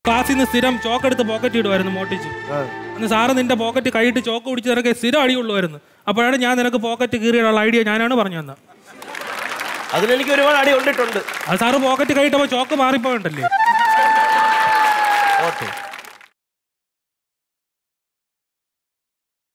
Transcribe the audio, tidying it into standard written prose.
ക്ലാസ്സിൽ നിന്ന് സ്ഥിരം ചോക്കെടുത്ത് പോക്കറ്റ് ഇടുമായിരുന്നു മോട്ടിച്ച്. അന്ന് സാറ് നിന്റെ പോക്കറ്റ് കൈയിട്ട് ചോക്ക് പിടിച്ച് നിനക്ക് സ്ഥിരം അടിയുള്ളമായിരുന്നു. അപ്പോഴാണ് ഞാൻ നിനക്ക് പോക്കറ്റ് കീറിയുള്ള ഐഡിയ ഞാനാണ് പറഞ്ഞു തന്നത്. അതിലെനിക്ക് ഒരുപാട് അടി കൊണ്ടിട്ടുണ്ട്. അത് സാറ് പോക്കറ്റ് കൈയിട്ടപ്പോൾ ചോക്ക് മാറിപ്പോയിട്ടല്ലേ?